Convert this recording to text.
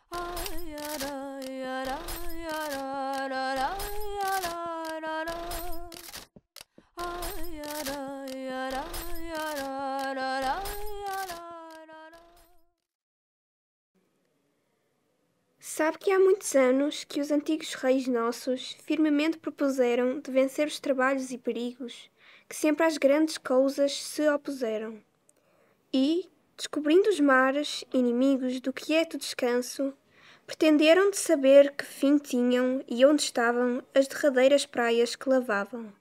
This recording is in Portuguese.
Sabe que há muitos anos que os antigos reis nossos firmemente propuseram de vencer os trabalhos e perigos que sempre às grandes cousas se opuseram. E, descobrindo os mares, inimigos do quieto descanso, pretenderam de saber que fim tinham e onde estavam as derradeiras praias que lavavam.